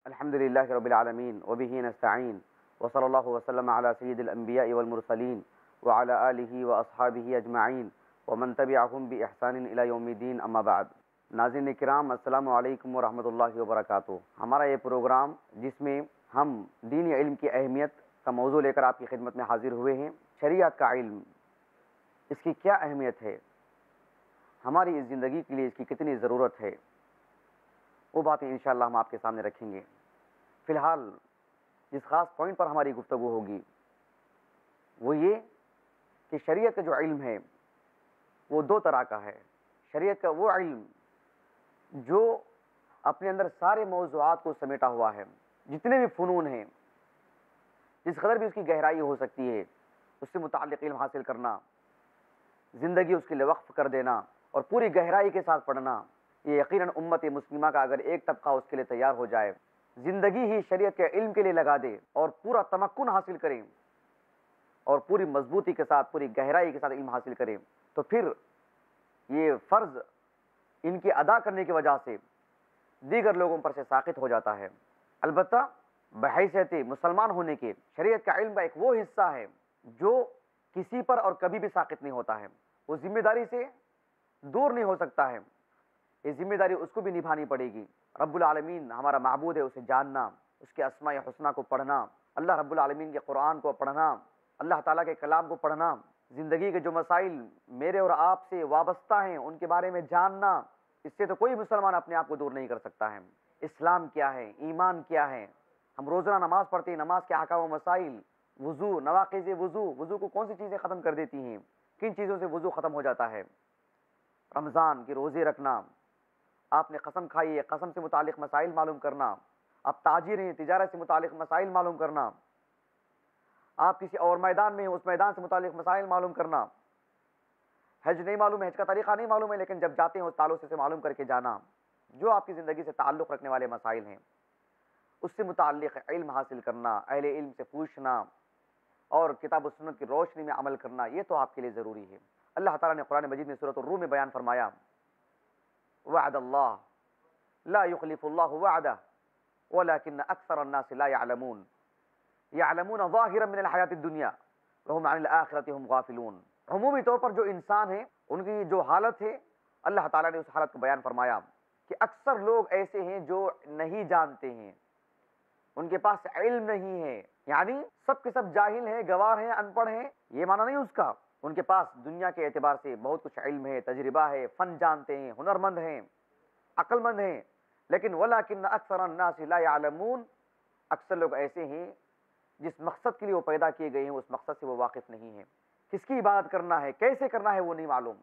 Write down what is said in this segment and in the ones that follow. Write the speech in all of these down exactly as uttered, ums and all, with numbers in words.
الحمد لله رب العالمين وبه نستعين وصلى الله وسلم على سيد الأنبياء والمرسلين وعلى آله وأصحابه أجمعين ومن تبعهم بإحسان إلى يوم الدين أما بعد. ناظرین کرام، السلام علیکم ورحمۃ اللہ وبرکاتہ. ہمارا یہ پروگرام جس میں ہم دینی علم کی اہمیت کا موضوع لے کر آپ کی خدمت میں حاضر ہوئے ہیں. شریعت کا علم، اس کی کیا اہمیت ہے، ہماری اس زندگی کے لیے اس کی کتنی ضرورت ہے، وہ باتیں انشاءاللہ ہم آپ کے سامنے رکھیں گے. فی الحال جس خاص پوائنٹ پر ہماری گفتگو ہوگی وہ یہ کہ شریعت کا جو علم ہے وہ دو طرح کا ہے. شریعت کا وہ علم جو اپنے اندر سارے موضوعات کو سمیٹا ہوا ہے، جتنے بھی فنون ہیں، جس قدر بھی اس کی گہرائی ہو سکتی ہے اس سے متعلق علم حاصل کرنا، زندگی اس کے لیے وقف کر دینا اور پوری گہرائی کے ساتھ پڑھنا. یہ یقیناً امت مسلمہ کا اگر ایک طبقہ اس کے لیے تیار ہو جائے، زندگی ہی شریعت کے علم کے لیے لگا دے اور پورا تمکن حاصل کریں اور پوری مضبوطی کے ساتھ، پوری گہرائی کے ساتھ علم حاصل کریں، تو پھر یہ فرض ان کی ادا کرنے کی وجہ سے دیگر لوگوں پر سے ساقط ہو جاتا ہے. البتہ بحیثیت مسلمان ہونے کے شریعت کا علم کا ایک وہ حصہ ہے جو کسی پر اور کبھی بھی ساقط نہیں ہوتا ہے، وہ ذمہ داری سے دور نہیں ہو سکتا ہے. یہ ذمہ داری اس کو بھی نبھانی پڑے گی. رب العالمین ہمارا معبود ہے، اسے جاننا، اس کے اسماء حسنہ کو پڑھنا، اللہ رب العالمین کے قرآن کو پڑھنا، اللہ تعالیٰ کے کلام کو پڑھنا، زندگی کے جو مسائل میرے اور آپ سے وابستہ ہیں ان کے بارے میں جاننا. اس سے تو کوئی مسلمان اپنے آپ کو دور نہیں کر سکتا ہے. اسلام کیا ہے، ایمان کیا ہے، ہم روزانہ نماز پڑھتے ہیں، نماز کے احکام و مسائل، وضو، نواقض وضو، وضو کو کون سی چیزیں ختم کر دیتی ہیں، کن چیزوں سے وضو ختم ہو جاتا ہے، رمضان کے روزے رکھنا، آپ نے قسم کھائی ہے، قسم سے متعلق مسائل معلوم کرنا، آپ تاجر ہیں، تجارت سے متعلق مسائل معلوم کرنا، آپ کسی اور میدان میں ہیں، اس میدان سے متعلق مسائل معلوم کرنا. حج نہیں معلوم ہے، حج کا طریقہ نہیں معلوم ہے، لیکن جب جاتے ہیں اس تعلق سے معلوم کر کے جانا. جو آپ کی زندگی سے تعلق رکھنے والے مسائل ہیں اس سے متعلق علم حاصل کرنا، اہل علم سے پوچھنا اور کتاب و سنت کی روشنی میں عمل کرنا، یہ تو آپ کے لیے ضروری ہے. اللہ تعالیٰ نے قرآن مجید میں سورۃ الروم میں بیان فرمایا، وعد اللہ لا یخلف اللہ وعدہ ولکن اکثر الناس لا یعلمون یعلمون ظاہرا من الحیات الدنیا وهم عن الآخرۃ هم غافلون. عمومی طور پر جو انسان ہیں ان کی جو حالت ہے، اللہ تعالیٰ نے اس حالت کو بیان فرمایا کہ اکثر لوگ ایسے ہیں جو نہیں جانتے ہیں، ان کے پاس علم نہیں ہے، یعنی سب کے سب جاہل ہیں، گوار ہیں، ان پڑھ ہیں، یہ معنی نہیں اس کا. ان کے پاس دنیا کے اعتبار سے بہت کچھ علم ہے، تجربہ ہے، فن جانتے ہیں، ہنرمند ہیں، عقل مند ہیں، لیکن وَلَكِنَّ أَكْثَرَ النَّاسِ لَا يَعْلَمُونَ، اکثر لوگ ایسے ہیں جس مقصد کے لیے وہ پیدا کیے گئے ہیں اس مقصد سے وہ واقف نہیں ہیں. کس کی عبادت کرنا ہے، کیسے کرنا ہے وہ نہیں معلوم،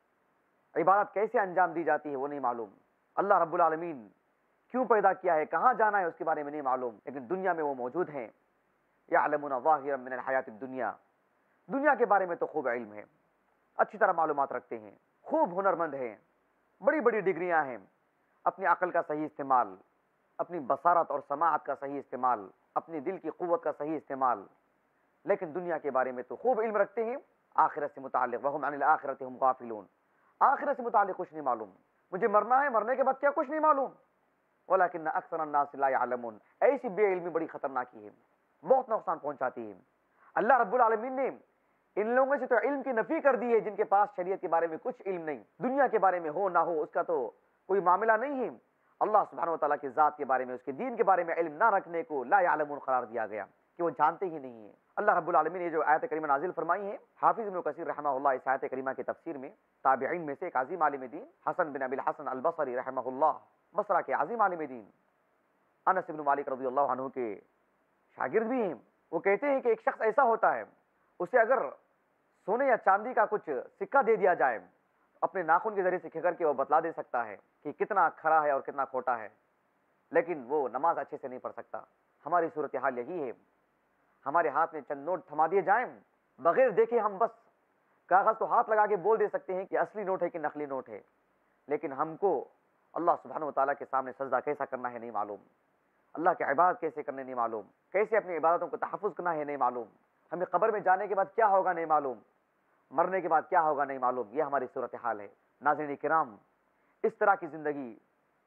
عبادت کیسے انجام دی جاتی ہے وہ نہیں معلوم، اللہ رب العالمین کیوں پیدا کیا ہے، کہاں جانا ہے اس کے بارے میں نہیں معلوم، لیکن دنیا میں وہ موجود ہیں. یعلمون ظاہرا من الحیات الدنیا، دنیا کے بارے میں تو خوب علم ہے، اچھی طرح معلومات رکھتے ہیں، خوب ہنرمند ہیں، بڑی بڑی ڈگریاں ہیں، اپنی عقل کا صحیح استعمال، اپنی بصارت اور سماعت کا صحیح استعمال، اپنی دل کی قوت کا صحیح استعمال، لیکن دنیا کے بارے میں تو خوب علم رکھتے ہیں، آخرت سے متعلق وہم عن الآخرۃ ہم غافلون، آخرت سے متعلق کچھ نہیں معلوم، مجھے مرنا ہے، مرنے کے بعد کیا کچھ نہیں معلوم. ولیکن اکثر الناس لا یعلمون، ایسی بے علمی بڑی خطرناک ہے، بہت نقصان پہنچاتی ہے. اللہ رب العالمین نے ان لوگوں سے تو علم کی نفی کر دی ہے جن کے پاس شریعت کے بارے میں کچھ علم نہیں، دنیا کے بارے میں ہو نہ ہو اس کا تو کوئی معاملہ نہیں ہے. اللہ سبحانہ وتعالیٰ کی ذات کے بارے میں، اس کے دین کے بارے میں علم نہ رکھنے کو لا یعلمون قرار دیا گیا کہ وہ جانتے ہی نہیں ہیں. اللہ رب العالمین نے جو آیت کریمہ نازل فرمائی ہے، حافظ ابن کثیر رحمہ اللہ اس آیت کریمہ کی تفسیر میں تابعین میں سے ایک عظیم عالم دین حسن بن ابی الحسن البصری رحمہ اللہ، بصرہ کے عظیم عالم دین، انس بن مالک رضی اللہ عنہ کے شاگرد بھی ہیں، وہ کہتے ہیں کہ ایک شخص ایسا ہوتا ہے اسے اگر سونے یا چاندی کا کچھ سکہ دے دیا جائے اپنے ناخن کے ذریعے سے کھگر کے وہ بتلا دے سکتا ہے کہ کتنا کھرا ہے اور کتنا کھوٹا ہے، لیکن وہ نماز اچھے سے نہیں پڑھ سکتا. ہماری صورتحال یہی ہے، ہمارے ہاتھ میں چند نوٹ تھما دیے جائیں، بغیر دیکھے ہم بس کاغذ کو ہاتھ لگا کے بول دے سکتے ہیں کہ اصلی نوٹ ہے کہ نقلی نوٹ ہے، لیکن ہم کو اللہ سبحانہ وتعالیٰ کے سامنے سجدہ کیسا کرنا ہے نہیں معلوم، اللہ کی عبادت کیسے کرنے نہیں معلوم، کیسے اپنی عبادتوں کو تحفظ کرنا ہے نہیں معلوم، ہمیں قبر میں جانے کے بعد کیا ہوگا نہیں معلوم، مرنے کے بعد کیا ہوگا نہیں معلوم. یہ ہماری صورتحال ہے. ناظرین کرام، اس طرح کی زندگی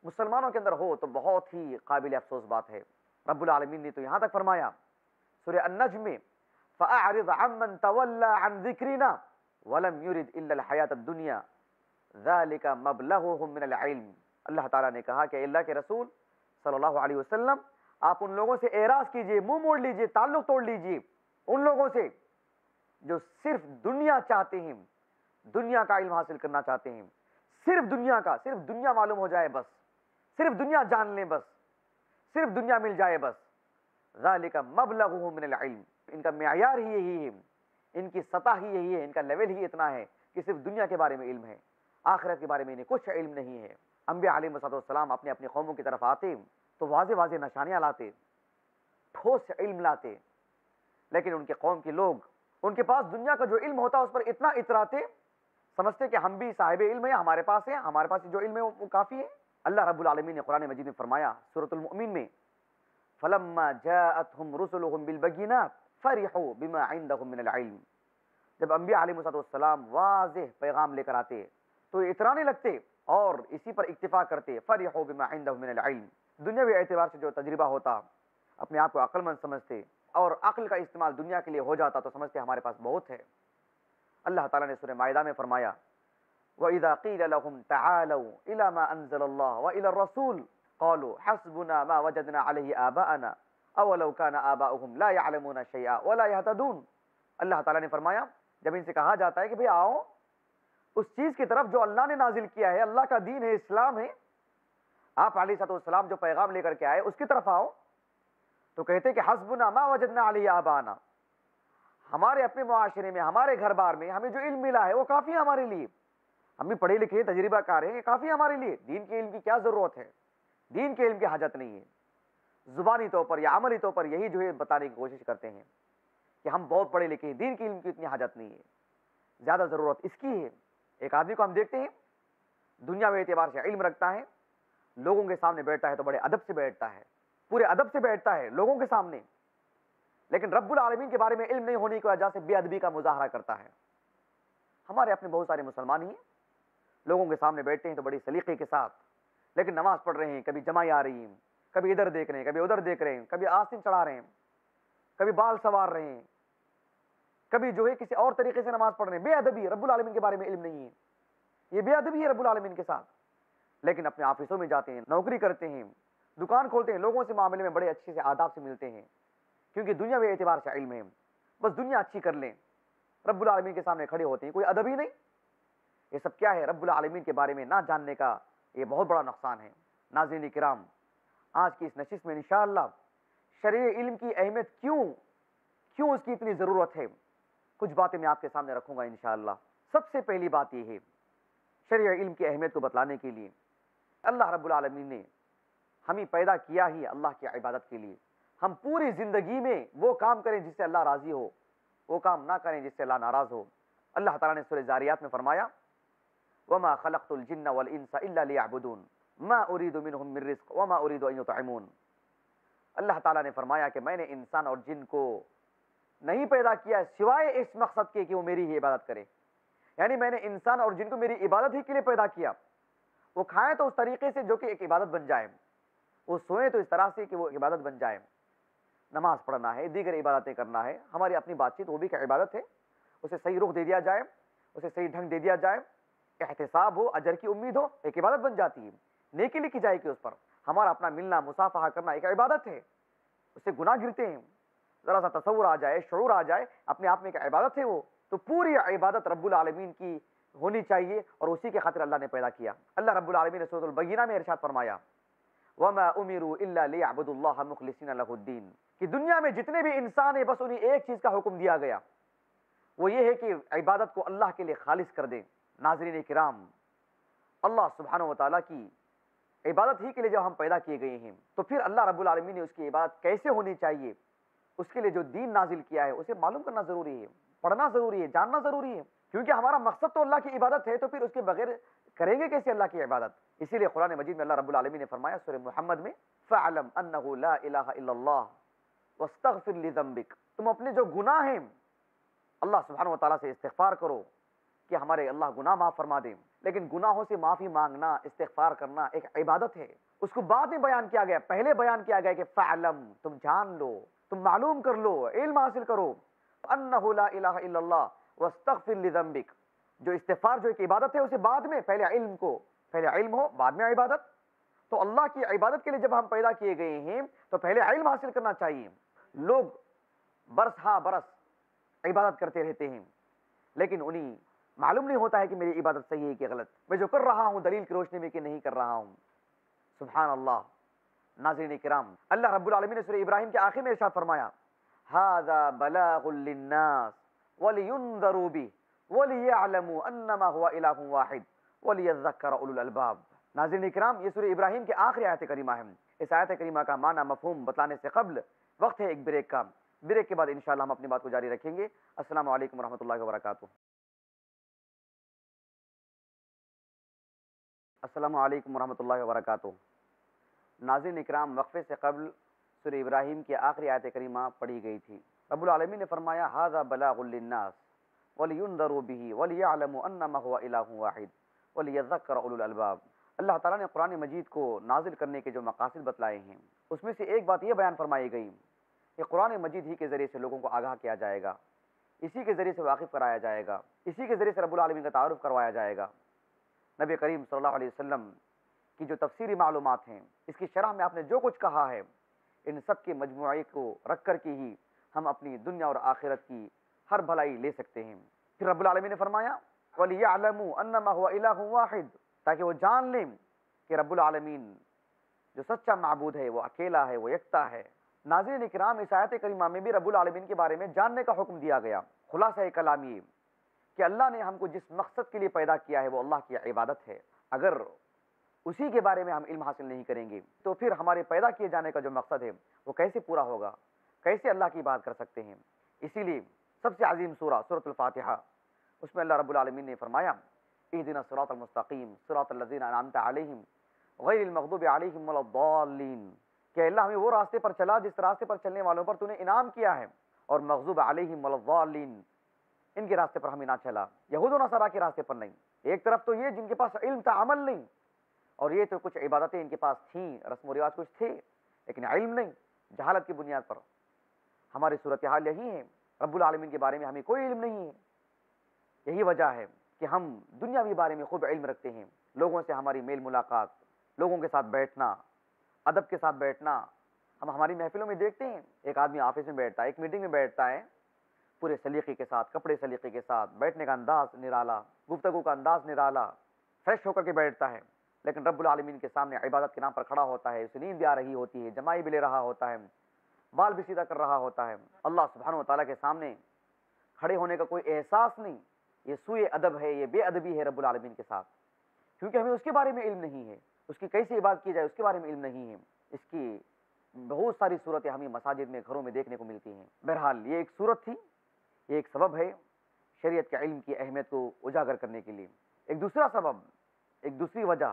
مسلمانوں کے اندر ہو تو بہت ہی قابل افسوس بات ہے۔ رب العالمین نے تو یہاں تک فرمایا سورہ النجم میں فَأَعْرِضْ عَمَّنْ تَوَلَّى عَنْ ذِكْرِنَا وَلَمْ يُرِدْ إِلَّا الْحَيَاةَ الدُّنْيَا ذَلِكَ مَبْلَغُهُم مِّنَ الْعِلْمِ۔ اللہ تعالیٰ نے کہا کہ اللہ کے رسول صلی اللہ علیہ وسلم آپ ان لوگوں سے اعراض کیجئے، منہ موڑ لیجئے، تعلق توڑ لیجئے ان لوگوں سے جو صرف دنیا چاہتے ہیں، دنیا کا علم حاصل کرنا چاہتے ہیں، صرف دنیا کا، صرف دنیا معلوم ہو جائے بس، صرف دنیا جان لیں بس، صرف دنیا مل جائے بس۔ ذالک مبلغہم من العلم، ان کا معیار ہی یہی ہے، ان کی سطح ہی یہی ہے، ان کا لیول ہی اتنا ہے کہ صرف دنیا کے بارے میں علم ہے، آخرت کے بارے میں انہیں کچھ علم نہیں ہے۔ انبیاء علیہ السلام اپنے اپنی قوموں کی طرف آتے تو واضح واضح نشانیاں لاتے، ٹھوس علم لاتے، لیکن ان کے قوم کے لوگ ان کے پاس دنیا کا جو علم ہوتا اس پر اتنا اتراتے، سمجھتے کہ ہم بھی صاحب علم ہیں، ہمارے پاس ہے، ہمارے پاس جو علم ہے وہ کافی ہے۔ اللہ رب العالمین نے قرآن مجید میں فرمایا سورۃ المؤمن میں فَلَمَّا جَاءَتْهُمْ رُسُلُهُم بِالْبَيِّنَاتِ فَرِحُوا بِمَا عِندَهُم مِّنَ الْعِلْمِ، جب انبیاء علیہ السلام واضح پیغام لے کر آتے تو اترانے لگتے اور اسی پر اکتفا کرتے۔ فَرِحُوا بِمَا عِندَهُم مِّنَ الْعِلْمِ، دنیاوی اعتبار سے جو تجربہ ہوتا اپنے آپ کو عقل مند سمجھتے اور عقل کا استعمال دنیا کے لیے ہو جاتا تو سمجھتے ہمارے پاس بہت ہے۔ اللہ تعالیٰ نے سورہ مائدہ میں فرمایا وَإِذَا قِيلَ لَهُمْ تَعَالَوْا إِلَى مَا أَنزَلَ اللَّهُ وَإِلَى الرَّسُولِ قَالُوا حَسْبُنَا مَا وَجَدْنَا عَلَيْهِ آبَاءَنَا أَوَلَوْ كَانَ آبَاؤُهُمْ لَا يَعْلَمُونَ شَيْئًا وَلَا يَهْتَدُونَ۔ اللہ تعالیٰ نے فرمایا جب ان سے کہا جاتا ہے کہ بھئی آؤ اس چیز کی طرف جو اللہ نے نازل کیا ہے، اللہ کا دین ہے، اسلام ہے، آپ علیہ السلام جو پیغام لے کر کے آئے اس کی طرف آؤ، تو کہتے کہ حسبنا ما وجدنا علیہ آبانا، ہمارے اپنے معاشرے میں، ہمارے گھر بار میں ہمیں جو علم ملا ہے وہ کافی ہے ہمارے لیے، ہم بھی پڑھے لکھے تجربہ کار ہیں، کافی ہمارے لیے، دین کے علم کی کیا ضرورت ہے، دین کے علم کی حاجت نہیں ہے۔ زبانی طور پر یا عملی طور پر یہی جو ہے بتانے کی کوشش کرتے ہیں کہ ہم بہت پڑھے لکھے ہیں، دین کے علم کی اتنی حاجت نہیں ہے، زیادہ ضرورت اس کی ہے۔ ایک آدمی کو ہم دیکھتے ہیں دنیا میں اعتبار سے علم رکھتا ہے، لوگوں کے سامنے بیٹھتا ہے تو بڑے ادب سے بیٹھتا ہے، پورے ادب سے بیٹھتا ہے لوگوں کے سامنے، لیکن رب العالمین کے بارے میں علم نہیں ہونے کی وجہ سے بے ادبی کا مظاہرہ کرتا ہے۔ ہمارے اپنے بہت سارے مسلمان ہی ہیں، لوگوں کے سامنے بیٹھتے ہیں تو بڑی سلیقے کے ساتھ، لیکن نماز پڑھ رہے ہیں، کبھی جماعیں آ رہی ہیں، کبھی ادھر دیکھ رہے ہیں، کبھی ادھر دیکھ رہے ہیں، کبھی آستین چڑھا رہے ہیں، کبھی بال سوار رہے ہیں، کبھی جو ہے کسی اور طریقے سے نماز پڑھ رہے ہیں، بے ادبی، رب العالمین کے بارے میں علم نہیں ہے، یہ بے ادبی ہے رب العالمین کے ساتھ۔ لیکن اپنے آفسوں میں جاتے ہیں، نوکری کرتے ہیں، دکان کھولتے ہیں، لوگوں سے معاملے میں بڑے اچھے سے آداب سے ملتے ہیں، کیونکہ دنیا میں اعتبار سے علم ہے، بس دنیا اچھی کر لیں، رب العالمین کے سامنے کھڑے ہوتے ہیں، کوئی ادب ہی نہیں۔ یہ سب کیا ہے؟ رب العالمین کے بارے میں نہ جاننے کا یہ بہت بڑا نقصان ہے۔ ناظرین کرام، آج کی اس نشست میں انشاءاللہ شرعی علم کی اہمیت کیوں کیوں اس کی اتنی ضرورت ہے، کچھ باتیں میں آپ کے سامنے رکھوں گا انشاءاللہ۔ سب سے پہلی بات یہ ہے شرعی علم کی اہمیت کو بتلانے کے لیے، اللہ رب العالمین نے ہمیں پیدا کیا ہی اللہ کی عبادت کے لیے، ہم پوری زندگی میں وہ کام کریں جس سے اللہ راضی ہو، وہ کام نہ کریں جس سے اللہ ناراض ہو۔ اللہ تعالیٰ نے سورہ زاریات میں فرمایا وَمَا خَلَقْتُ الْجِنَّ وَالْإِنسَ إِلَّا لِيَعْبُدُونَ مَا أُرِيدُ مِنْهُم مِّن رِزْقٍ وَمَا أُرِيدُ أَن يُطْعِمُونَ۔ اللہ تعالیٰ نے فرمایا کہ میں نے انسان اور جن کو نہیں پیدا کیا سوائے اس مقصد کے کہ وہ میری ہی عبادت کرے، یعنی میں نے انسان اور جن کو میری عبادت ہی کے لیے پیدا کیا، وہ کھائیں تو اس طریقے سے جو کہ ایک عبادت بن جائے، وہ سوئیں تو اس طرح سے کہ وہ عبادت بن جائے، نماز پڑھنا ہے، دیگر عبادتیں کرنا ہے، ہماری اپنی بات چیت وہ بھی کہ عبادت ہے، اسے صحیح رخ دے دیا جائے، اسے صحیح ڈھنگ دے دیا جائے، احتساب ہو، اجر کی امید ہو، ایک عبادت بن جاتی ہے، نیکی لکھی جائے کہ اس پر ہمارا اپنا ملنا مصافحہ کرنا ایک عبادت ہے، اس سے گناہ گرتے ہیں، ذرا سا تصور آ جائے، شعور آ جائے، اپنے آپ میں ایک عبادت ہے، وہ تو پوری عبادت رب العالمین کی ہونی چاہیے اور اسی کے خاطر اللہ نے پیدا کیا۔ اللہ رب العالمین نے سورۃ البینہ میں ارشاد فرمایا وَمَا أُمِرُوا إِلَّا لِيَعْبُدُوا اللَّهَ مُخْلِصِينَ لَهُ الدِّينَ، کہ دنیا میں جتنے بھی انسان ہیں بس انہیں ایک چیز کا حکم دیا گیا، وہ یہ ہے کہ عبادت کو اللہ کے لیے خالص کر دیں۔ ناظرین کرام، اللہ سبحانہ و تعالیٰ کی عبادت ہی کے لیے جب ہم پیدا کیے گئے ہیں تو پھر اللہ رب العالمین نے اس کی عبادت کیسے ہونی چاہیے، اس کے لیے جو دین نازل کیا ہے اسے معلوم کرنا ضروری ہے، پڑھنا ضروری ہے، جاننا ضروری ہے، کیونکہ ہمارا مقصد تو اللہ کی عبادت ہے، تو پھر اس کے بغیر کریں گے کیسے اللہ کی عبادت؟ اسی لیے قرآن مجید میں اللہ رب العالمین نے فرمایا سورہ محمد میں فَاعْلَمْ أَنَّهُ لَا إِلَٰهَ إِلَّا اللَّهُ وَاسْتَغْفِرْ لِذَنبِكَ، تم اپنے جو گناہ ہیں اللہ سبحانہ و تعالیٰ سے استغفار کرو کہ ہمارے اللہ گناہ معاف فرما دیں، لیکن گناہوں سے معافی مانگنا، استغفار کرنا ایک عبادت ہے، اس کو بعد میں بیان کیا گیا، پہلے بیان کیا گیا کہ فعلم، تم جان لو، تم معلوم کر لو، علم حاصل کرو، انہ لا الہ الا اللہ واستغفر لذنبک، جو استغفار جو ایک عبادت ہے اسے بعد میں، پہلے علم کو، پہلے علم ہو بعد میں عبادت. تو اللہ کی عبادت کے لیے جب ہم پیدا کیے گئے ہیں تو پہلے علم حاصل کرنا چاہیے. لوگ برس ہاں برس عبادت کرتے رہتے ہیں لیکن انہیں معلوم نہیں ہوتا ہے کہ میری عبادت صحیح ہے کہ غلط، میں جو کر رہا ہوں دلیل کی روشنی میں کہ نہیں کر رہا ہوں. سبحان اللہ. ناظرین کرام، اللہ رب العالمین نے سورہ ابراہیم کے آخر میں ارشاد فرمایا ھذا بلاغ للناس ولینذروا به وليعلموا انما هو الہ واحد وليذکر اولو الالباب. ناظرین کرام، یہ سورہ ابراہیم کے آخری آیت کریمہ ہے. اس آیت کریمہ کا معنی مفہوم بتلانے سے قبل وقت ہے ایک بریک کا. بریک کے بعد انشاءاللہ ہم اپنی بات کو جاری رکھیں گے. السلام علیکم ورحمۃ اللہ وبرکاتہ. السلام علیکم ورحمۃ اللہ وبرکاتہ. ناظرین اکرام، وقفے سے قبل سورہ ابراہیم کی آخری آیت کریمہ پڑھی گئی تھی. رب العالمین نے فرمایا ھذا بلاغ للناس ولینذروا به وليعلموا انما هو الہ واحد وليذکر اولو الالباب. اللہ تعالیٰ نے قرآن مجید کو نازل کرنے کے جو مقاصد بتلائے ہیں اس میں سے ایک بات یہ بیان فرمائی گئی کہ قرآن مجید ہی کے ذریعے سے لوگوں کو آگاہ کیا جائے گا، اسی کے ذریعے سے واقف کرایا جائے گا، اسی کے ذریعے سے رب العالمین کا تعارف کروایا جائے گا. نبی کریم صلی اللہ علیہ وسلم کی جو تفسیری معلومات ہیں، اس کی شرح میں آپ نے جو کچھ کہا ہے، ان سب کے مجموعے کو رکھ کر کے ہی ہم اپنی دنیا اور آخرت کی ہر بھلائی لے سکتے ہیں. پھر رب العالمین نے فرمایا وَلِيَعْلَمُوا أَنَّمَا هُوَ إِلَٰهٌ وَاحِدٌ، تاکہ وہ جان لیں کہ رب العالمین جو سچا معبود ہے وہ اکیلا ہے، وہ یکتا ہے. ناظرین اکرام، اس آیت کریمہ میں بھی رب العالمین کے بارے میں جاننے کا حکم دیا گیا. خلاصہ کلام یہ کہ اللہ نے ہم کو جس مقصد کے لیے پیدا کیا ہے وہ اللہ کی عبادت ہے. اگر اسی کے بارے میں ہم علم حاصل نہیں کریں گے تو پھر ہمارے پیدا کیے جانے کا جو مقصد ہے وہ کیسے پورا ہوگا، کیسے اللہ کی بات کر سکتے ہیں. اسی لیے سب سے عظیم سورہ سورۃ الفاتحہ، اس میں اللہ رب العالمین نے فرمایا اہدنا الصراط المستقیم صراط الذین انعمت علیہم غیر المغضوب علیہم ولا الضالین، کہ اللہ ہمیں وہ راستے پر چلا جس راستے پر چلنے والوں پر تو نے انعام کیا ہے، اور مغضوب علیہم ولا الضالین، ان کے راستے پر ہمیں نہ چلا، یہود و نصارہ کے راستے پر نہیں. ایک طرف تو یہ جن کے پاس علم تھا عمل نہیں، اور یہ تو کچھ عبادتیں ان کے پاس تھیں، رسم و رواج کچھ تھے لیکن علم نہیں، جہالت کی بنیاد پر. ہماری صورتحال یہی ہے، رب العالمین کے بارے میں ہمیں کوئی علم نہیں ہے. یہی وجہ ہے کہ ہم دنیاوی بارے میں خوب علم رکھتے ہیں. لوگوں سے ہماری میل ملاقات، لوگوں کے ساتھ بیٹھنا، ادب کے ساتھ بیٹھنا. ہم ہماری محفلوں میں دیکھتے ہیں ایک آدمی آفس میں بیٹھتا ہے، ایک میٹنگ میں بیٹھتا ہے، پورے سلیقے کے ساتھ، کپڑے سلیقے کے ساتھ، بیٹھنے کا انداز نرالا، گفتگو کا انداز نرالا، فریش ہو کر کے بیٹھتا ہے. لیکن رب العالمین کے سامنے عبادت کے نام پر کھڑا ہوتا ہے، اسے نیند بھی آ رہی ہوتی ہے، جمائی بھی لے رہا ہوتا ہے، بال بھی سیدھا کر رہا ہوتا ہے. اللہ سبحانہ و تعالیٰ کے سامنے کھڑے ہونے کا کوئی احساس نہیں. یہ سوء ادب ہے، یہ بے ادبی ہے رب العالمین کے ساتھ، کیونکہ ہمیں اس کے بارے میں علم نہیں ہے، اس کی کیسے عبادت کی جائے اس کے بارے میں علم نہیں ہے. اس کی بہت ساری صورتیں ہمیں مساجد میں، گھروں میں دیکھنے کو ملتی ہیں. بہرحال یہ ایک صورت تھی، یہ ایک سبب ہے شریعت کے علم کی اہمیت کو اجاگر کرنے کے لیے. ایک دوسرا سبب، ایک دوسری وجہ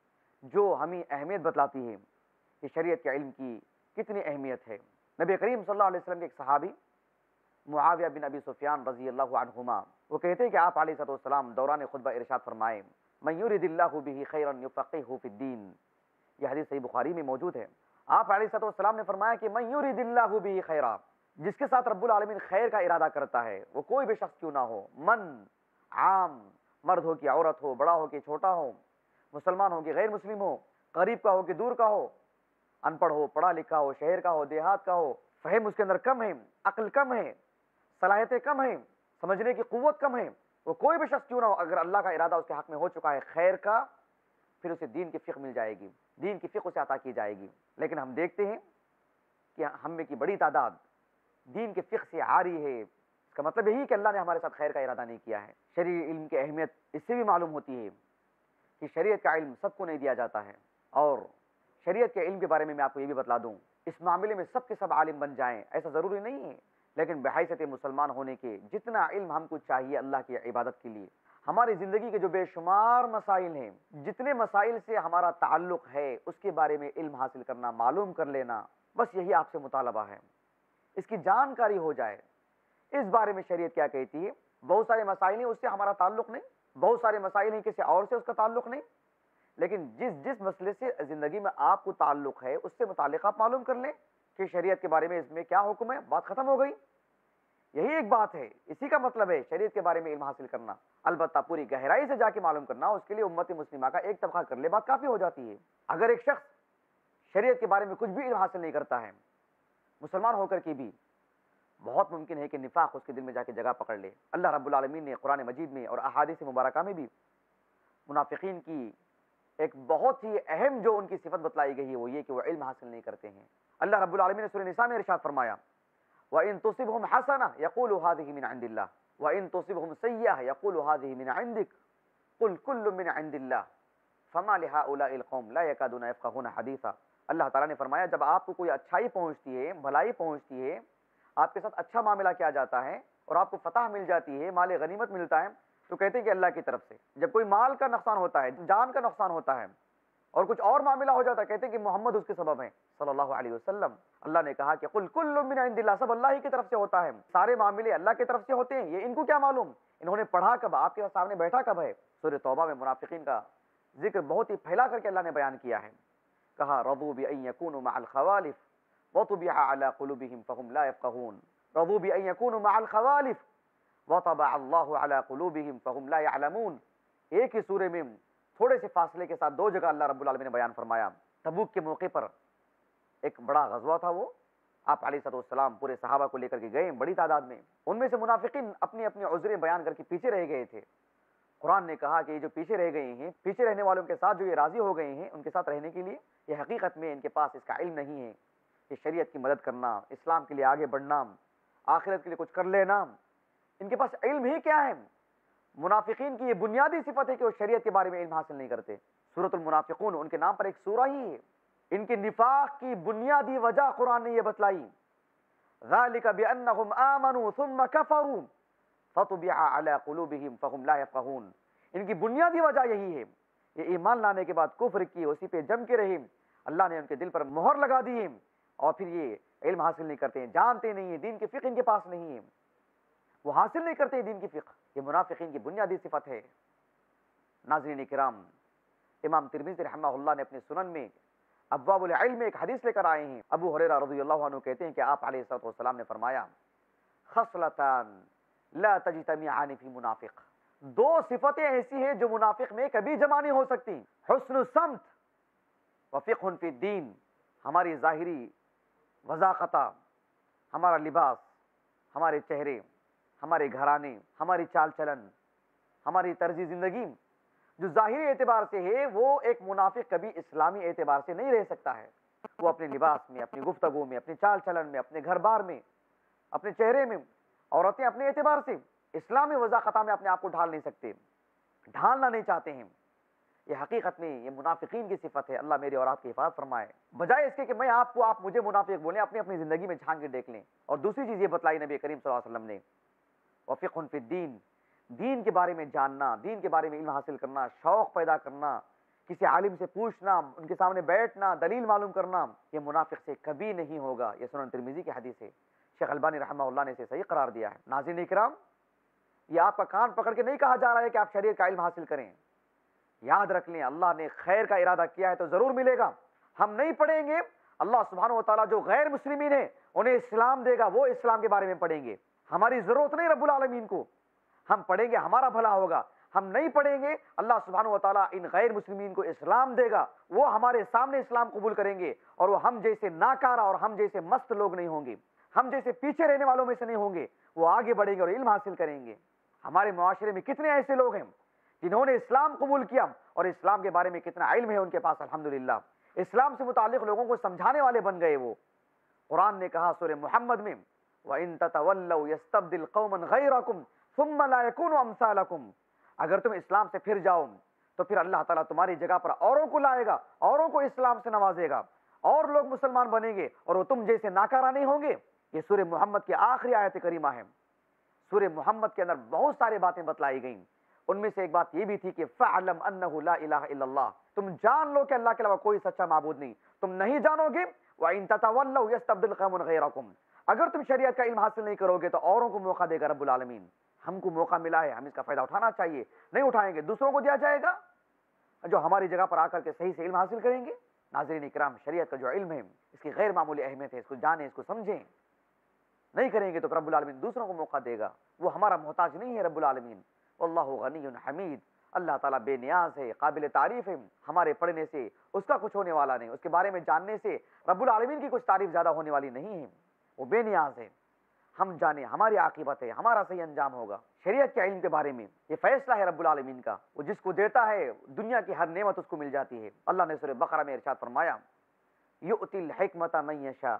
جو ہمیں اہمیت بتلاتی ہے کہ شریعت کے علم کی کتنی اہمیت ہے. نبی کریم صلی اللہ علیہ وسلم کے ایک صحابی معاویہ بن ابی سفیان رضی اللہ عنہما، وہ کہتے ہیں کہ آپ علیہ السلام دوران خطبہ ارشاد فرمائے من یرد اللہ بہ خیرا یفقہہ فی الدین. یہ حدیث صحیح بخاری میں موجود ہے. آپ علیہ السلام نے فرمایا کہ من یرد اللہ بہ خیرا، جس کے ساتھ رب العالمین خیر کا ارادہ کرتا ہے، وہ کوئی بھی شخص کیوں نہ ہو، من عام، مرد ہو کہ عورت ہو، بڑا ہو کہ چھوٹا ہو، مسلمان ہو کہ غیر مسلم ہو، قریب کا ہو کہ دور کا ہو، ان پڑھ ہو، پڑھا لکھا ہو، شہر کا ہو، دیہات کا ہو، فہم اس کے اندر کم ہے، عقل کم ہے، صلاحیتیں کم ہیں، سمجھنے کی قوت کم ہے، وہ کوئی بھی شخص کیوں نہ ہو، اگر اللہ کا ارادہ اس کے حق میں ہو چکا ہے خیر کا، پھر اسے دین کی فقہ مل جائے گی، دین کی فقہ اسے عطا کی جائے گی. لیکن ہم دیکھتے ہیں کہ ہم میں کی بڑی تعداد دین کے فقہ سے عاری ہے. اس کا مطلب یہی کہ اللہ نے ہمارے ساتھ خیر کا ارادہ نہیں کیا ہے. شرعی علم کی اہمیت اس سے بھی معلوم ہوتی ہے کہ شریعت کا علم سب کو نہیں دیا جاتا ہے. اور شریعت کے علم کے بارے میں میں آپ کو یہ بھی بتلا دوں، اس معاملے میں سب کے سب عالم بن جائیں ایسا ضروری نہیں ہے، لیکن بحیثیت مسلمان ہونے کے جتنا علم ہم کو چاہیے اللہ کی عبادت کے لیے، ہماری زندگی کے جو بے شمار مسائل ہیں، جتنے مسائل سے ہمارا تعلق ہے اس کے بارے میں علم حاصل کرنا، معلوم کر لینا، بس یہی آپ سے مطالبہ ہے. اس کی جانکاری ہو جائے، اس بارے میں شریعت کیا کہتی ہے. بہت سارے مسائل ہیں اس سے ہمارا تعلق نہیں، بہت سارے مسائل ہیں کسی اور سے اس کا تعلق نہیں، لیکن جس جس مسئلے سے زندگی میں آپ کو تعلق ہے اس سے متعلق آپ معلوم کر لیں کہ شریعت کے بارے میں اس میں کیا حکم ہے، بات ختم ہو گئی۔ یہی ایک بات ہے، اسی کا مطلب ہے شریعت کے بارے میں علم حاصل کرنا، البتہ پوری گہرائی سے جا کے معلوم کرنا، اس کے لیے امت مسلمہ کا ایک طبقہ کر لے بات کافی ہو جاتی ہے۔ اگر ایک شخص شریعت کے بارے میں کچھ بھی علم حاصل نہیں کرتا ہے، مسلمان ہو کر کے بھی، بہت ممکن ہے کہ نفاق اس کے دل میں جا کے جگہ پکڑ لے۔ اللہ رب العالمین نے قرآن مجید میں اور احادیث مبارکہ میں بھی منافقین کی ایک بہت ہی اہم جو ان کی صفت بتلائی گئی ہے وہ یہ کہ وہ علم حاصل نہیں کرتے ہیں۔ اللہ رب العالمین نے سورہ نساء میں ارشاد فرمایا وَإِن تُصِبْهُمْ حَسَنَةٌ يَقُولُوا هَذِهِ مِنْ عِندِ اللَّهِ وَإِن تُصِبْهُمْ سَيِّئَةٌ يَقُولُوا هَذِهِ مِنْ عِندِكَ قُلْ كُلٌّ مِنْ عِندِ اللَّهِ فَمَا لِهَؤُلَاءِ الْقَوْمِ لَا يَكَادُونَ يَفْقَهُونَ حَدِيثًا۔ اللہ تعالیٰ نے فرمایا جب آپ کو کوئی اچھائی پہنچتی ہے، بھلائی پہنچتی ہے، آپ کے ساتھ اچھا معاملہ کیا جاتا ہے اور آپ کو فتح مل جاتی ہے، مال غنیمت ملتا ہے، تو کہتے ہیں کہ اللہ کی طرف سے۔ جب کوئی مال کا نقصان ہوتا ہے، جان کا نقصان ہوتا ہے اور کچھ اور معاملہ ہو جاتا ہے، کہتے ہیں کہ محمد اس کے سبب ہیں صلی اللہ علیہ وسلم۔ اللہ نے کہا کہ قل کل من عند اللہ، سب اللہ ہی کی طرف سے ہوتا ہے، سارے معاملے اللہ کی طرف سے ہوتے ہیں، یہ ان کو کیا معلوم، انہوں نے پڑھا کب، آپ کے سامنے بیٹھا کب ہے۔ سورہ توبہ میں منافقین کا ذکر بہت ہی پھیلا کر کے اللہ نے بیان کیا ہے، کہا رضوا بأن يكونوا مع الخوالف وطبع على قلوبهم فهم لا يفقهون، رضوا بأن يكونوا مع الخوالف وطبع الله على قلوبهم فهم لا يعلمون۔ ایک ہی سورے میں تھوڑے سے فاصلے کے ساتھ دو جگہ اللہ رب العالمین نے بیان فرمایا۔ تبوک کے موقع پر ایک بڑا غزوہ تھا، وہ آپ علیہ الصلوۃ والسلام پورے صحابہ کو لے کر کے گئے بڑی تعداد میں، ان میں سے منافقین اپنی اپنی عذریں بیان کر کے پیچھے رہ گئے تھے۔ قرآن نے کہا کہ یہ جو پیچھے رہ گئے ہیں، پیچھے رہنے والوں کے ساتھ جو یہ راضی ہو گئے ہیں ان کے ساتھ رہنے کے لیے، یہ حقیقت میں ان کے پاس اس کا علم نہیں ہے کہ شریعت کی مدد کرنا، اسلام کے لیے آگے بڑھنا، آخرت کے لیے کچھ کر لینا، ان کے پاس علم ہی کیا ہے۔ منافقین کی یہ بنیادی صفت ہے کہ وہ شریعت کے بارے میں علم حاصل نہیں کرتے۔ سورۃ المنافقون ان کے نام پر ایک سورہ ہی ہے۔ ان کے نفاق کی بنیادی وجہ قرآن نے یہ بتلائی، ذالک بانہم آمنوا ثم کفروا فطبع علی قلوبہم فہم لا یفقہون۔ ان کی بنیادی وجہ یہی ہے، یہ ایمان لانے کے بعد کفر کی، اسی پہ جم کے رہے، اللہ نے ان کے دل پر مہر لگا دی ہے، اور پھر یہ علم حاصل نہیں کرتے ہیں، جانتے نہیں ہیں، دین کی فقہ ان کے پاس نہیں ہے، وہ حاصل نہیں کرتے دین کی فقہ۔ یہ منافقین کی بنیادی صفت ہے۔ ناظرین کرام، امام ترمذی رحمہ اللہ نے اپنے سنن میں ابواب العلم میں ایک حدیث لے کر آئے ہیں۔ ابو ہریرہ رضی اللہ عنہ کہتے ہیں کہ آپ علیہ الصلوۃ والسلام نے فرمایا خصلتان لا تجتمعان فی منافق، دو صفتیں ایسی ہیں جو منافق میں کبھی جمع نہیں ہو سکتی، حسن السمت وفقہ فی الدین، ہماری ظاہری وضاحت، ہمارا لباس، ہمارے چہرے، ہمارے گھرانے، ہماری چال چلن، ہماری طرز زندگی جو ظاہری اعتبار سے ہے، وہ ایک منافق کبھی اسلامی اعتبار سے نہیں رہ سکتا ہے۔ وہ اپنے لباس میں، اپنی گفتگو میں، اپنی چال چلن میں، اپنے گھر بار میں، اپنے چہرے میں، عورتیں اپنے اعتبار سے اسلامی وضاحت میں اپنے آپ کو ڈھال نہیں سکتے، ڈھالنا نہیں چاہتے ہیں۔ یہ حقیقت میں یہ منافقین کی صفت ہے۔ اللہ میرے اور آپ کی حفاظت فرمائے۔ بجائے اس کے کہ میں آپ کو آپ مجھے منافق بولیں، اپنی اپنی زندگی میں جھانک کے دیکھ لیں۔ اور دوسری چیز یہ بتلائی نبی کریم صلی اللہ علیہ وسلم نے، وفقہ فی الدین، دین کے بارے میں جاننا، دین کے بارے میں علم حاصل کرنا، شوق پیدا کرنا، کسی عالم سے پوچھنا، ان کے سامنے بیٹھنا، دلیل معلوم کرنا، یہ منافق سے کبھی نہیں ہوگا۔ یہ سنن ترمذی کی حدیث ہے، شیخ البانی رحمہ اللہ نے اسے صحیح قرار دیا ہے۔ ناظرین اکرام، یہ آپ کا کان پکڑ کے نہیں کہا جا رہا ہے کہ آپ شریعت کا علم حاصل کریں، یاد رکھ لیں اللہ نے خیر کا ارادہ کیا ہے تو ضرور ملے گا۔ ہم نہیں پڑھیں گے، اللہ سبحانہ و تعالیٰ جو غیر مسلمین ہیں انہیں اسلام دے گا، وہ اسلام کے بارے میں پڑھیں گے۔ ہماری ضرورت نہیں رب العالمین کو، ہم پڑھیں گے ہمارا بھلا ہوگا، ہم نہیں پڑھیں گے اللہ سبحانہ و تعالیٰ ان غیر مسلمین کو اسلام دے گا، وہ ہمارے سامنے اسلام قبول کریں گے، اور وہ ہم جیسے ناکارہ اور ہم جیسے مست لوگ نہیں ہوں گے، ہم جیسے پیچھے رہنے والوں میں سے نہیں ہوں گے، وہ آگے بڑھیں گے اور علم حاصل کریں گے۔ ہمارے معاشرے میں کتنے ایسے لوگ ہیں جنہوں نے اسلام قبول کیا اور اسلام کے بارے میں کتنا علم ہے ان کے پاس، الحمدللہ اسلام سے متعلق لوگوں کو سمجھانے والے بن گئے۔ وہ قرآن نے کہا سورہ محمد میں وَإِن تَتَوَلَّوْا يَسْتَبْدِلْ قَوْمًا غَيْرَكُمْ ثُمَّ لَا يَكُونُوا أَمْثَالَكُمْ، اگر تم اسلام سے پھر جاؤ تو پھر اللہ تعالیٰ تمہاری جگہ پر اوروں کو لائے گا، اوروں کو اسلام سے نوازے گا، اور لوگ مسلمان بنیں گے اور وہ تم جیسے ناکارہ نہیں ہوں گے۔ یہ سورہ محمد کی آخری آیت کریمہ ہے۔ سورہ محمد کے اندر بہت ساری باتیں بتلائی گئیں، ان میں سے ایک بات یہ بھی تھی کہ فَعْلَمْ أَنَّهُ لَا إِلَهَ إِلَّا اللَّهُ، تم جان لو کہ اللہ کے علاوہ کوئی سچا معبود نہیں۔ تم نہیں جانو گے وَإِن تَتَوَلَّوْا يَسْتَبْدِلْ قَوْمًا غَيْرَكُمْ، اگر تم شریعت کا علم حاصل نہیں کرو گے تو اوروں کو موقع دے گا رب العالمین۔ ہم کو موقع ملا ہے، ہم اس کا فائدہ اٹھانا چاہیے. نہیں اٹھائیں گے دوسروں کو دیا جائے گا جو ہماری جگہ پر آ کر کے صحیح سے علم حاصل کریں گے. ناظرین اکرام، شریعت کا جو علم ہے اس کی غیر معمولی اہمیت ہے، اس کو جانیں، اس کو سمجھیں. نہیں کریں گے تو رب العالمین دوسروں کو موقع دے گا. وہ ہمارا محتاج نہیں ہے رب العالمین. واللہ غنی حمید، اللہ تعالیٰ بے نیاز ہے، قابل تعریف ہے. ہمارے پڑھنے سے اس کا کچھ ہونے والا نہیں، اس کے بارے میں جاننے سے رب العالمین کی کچھ تعریف زیادہ ہونے والی نہیں ہے. وہ بے نیاز ہے. ہم جانیں، ہماری عاقبت ہے، ہمارا صحیح انجام ہوگا. شریعت کے علم کے بارے میں یہ فیصلہ ہے رب العالمین کا. وہ جس کو دیتا ہے دنیا کی ہر نعمت اس کو مل جاتی ہے. اللہ نے سورہ بقرہ میں ارشاد فرمایا، یؤتی الحکمت من یشاء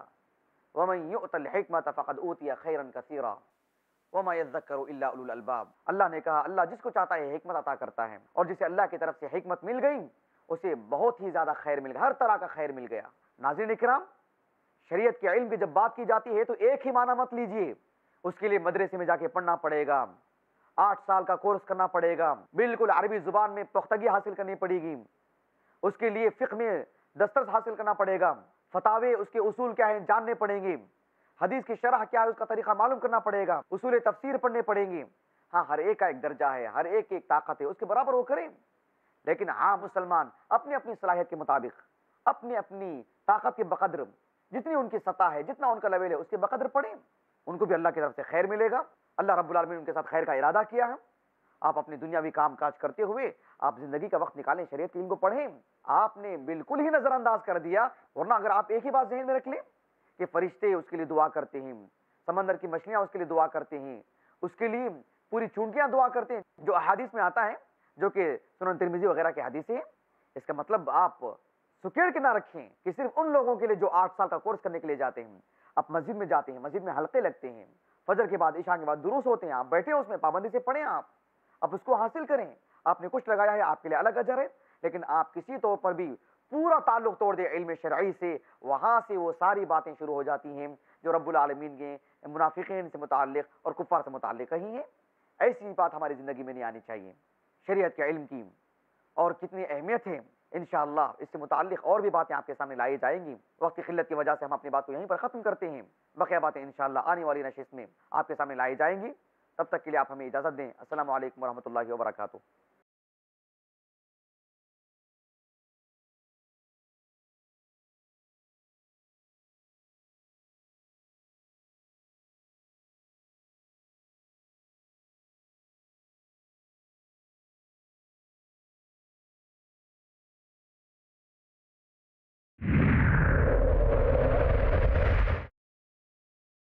ومن یؤت الحکمت فقد اوتی خیرا کثیرا وما یذکر الا اولو الالباب. اللہ نے کہا اللہ جس کو چاہتا ہے حکمت عطا کرتا ہے، اور جسے اللہ کی طرف سے حکمت مل گئی اسے بہت ہی زیادہ خیر مل گیا، ہر طرح کا خیر مل گیا. ناظرین اکرام، شریعت کے علم کی جب بات کی جاتی ہے تو ایک ہی معنی مت لیجئے. اس کے لیے مدرسے میں جا کے پڑھنا پڑے گا، آٹھ سال کا کورس کرنا پڑے گا، بالکل عربی زبان میں پختگی حاصل کرنی پڑے گی. اس کے لیے فقہ میں دسترس حاصل کرنا پڑے گا، فتاوے اس کے اصول کیا ہیں جاننے پڑیں گے، حدیث کی شرح کیا ہے اس کا طریقہ معلوم کرنا پڑے گا، اصول تفسیر پڑھنے پڑیں گے. ہاں، ہر ایک کا ایک درجہ ہے، ہر ایک کی ایک طاقت ہے، اس کے برابر وہ کریں. لیکن عام مسلمان اپنی اپنی صلاحیت کے مطابق، اپنی اپنی طاقت کے بقدر، جتنی ان کی سطح ہے، جتنا ان کا لیول ہے اس کے بقدر پڑھیں. ان کو بھی اللہ کی طرف سے خیر ملے گا. اللہ رب العالمین ان کے ساتھ خیر کا ارادہ کیا ہے. آپ اپنی دنیاوی کام کاج کرتے ہوئے آپ زندگی کا وقت نکالیں، شریعت کے علم کو پڑھیں. آپ نے بالکل ہی نظر انداز کر دیا. ورنہ اگر آپ ایک ہی بات ذہن میں رکھ لیں کہ فرشتے اس کے لیے دعا کرتے ہیں، سمندر کی مچھلیاں اس کے لیے دعا کرتے ہیں، اس کے لیے پوری چونٹیاں دعا کرتے ہیں، جو احادیث میں آتا ہے، جو کہ سنن ترمذی وغیرہ کی حدیثیں ہیں، اس کا مطلب آپ سکیڑ کے نہ رکھیں کہ صرف ان لوگوں کے لیے جو آٹھ سال کا کورس کرنے کے لیے جاتے ہیں. آپ مسجد میں جاتے ہیں، مسجد میں حلقے لگتے ہیں، فجر کے بعد عشاء کے بعد دروس ہوتے ہیں، آپ بیٹھے اس میں پابندی سے پڑھیں، آپ آپ اس کو حاصل کریں. آپ نے کچھ لگایا ہے آپ کے لیے الگ اجر ہے. لیکن آپ کسی طور پر بھی پورا تعلق توڑ دیں علم شرعی سے، وہاں سے وہ ساری باتیں شروع ہو جاتی ہیں جو رب العالمین کے منافقین سے متعلق اور کفار سے متعلق کہی ہیں. ایسی بات ہماری زندگی میں نہیں آنی چاہیے. شریعت کے علم کی اور کتنی اہمیت ہے، انشاءاللہ اس سے متعلق اور بھی باتیں آپ کے سامنے لائی جائیں گی. وقت کی قلت کی وجہ سے ہم اپنی بات کو یہیں پر ختم کرتے ہیں. بقیہ باتیں انشاءاللہ آنے والی نشست میں آپ کے سامنے لائی جائیں گی. تب تک کے لیے آپ ہمیں اجازت دیں. السلام علیکم ورحمۃ اللہ وبرکاتہ.